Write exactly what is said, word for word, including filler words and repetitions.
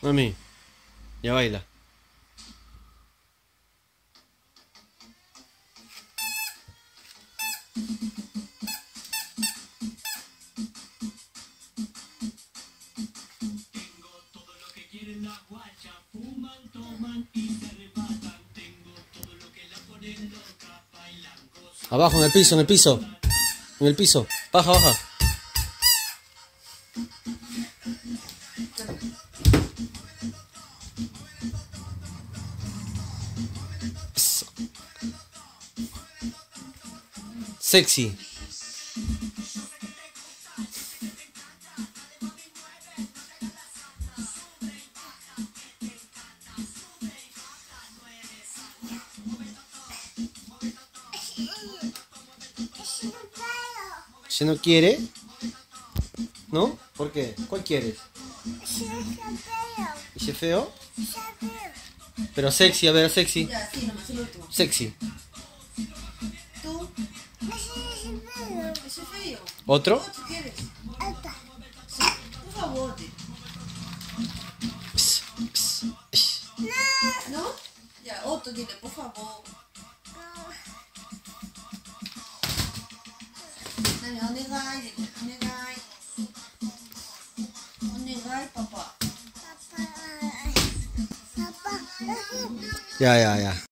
Mami, ya baila. Abajo, en el piso, en el piso. En el piso. Baja, baja. Sexy. ¿Se no quiere? ¿No? ¿Por qué? ¿Cuál quieres? ¿Ese feo? Pero sexy, a ver, sexy. Ya, sí, nomás el último. Sexy. ¿Tú? Ese feo. ¿Otro? ¿Otro quieres? Sí, por favor. Ps, ps, ps. ¿No? Ya, otro, dile, por favor. Dale, onegai, dile, onegai. Onegai, papá. Ya, ya, ya.